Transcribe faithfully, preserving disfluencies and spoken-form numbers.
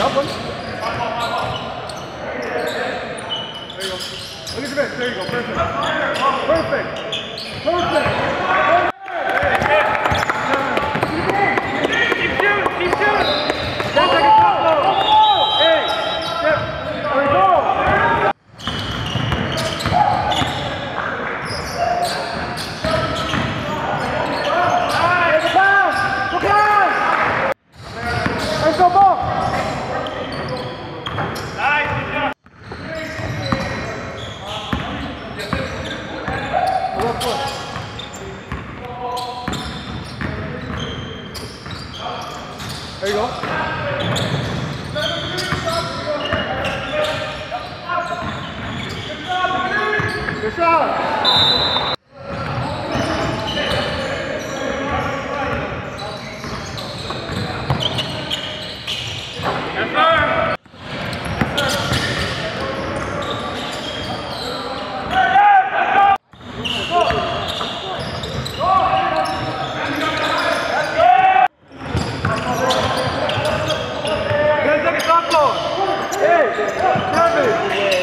Up one. There you go. Elizabeth, there you go. Perfect. Perfect. Perfect. Keep shooting. Keep shooting. ten seconds left. Hey. Yep. There we go. There you go. Good shot. Yes, sir. Hey, Kevin!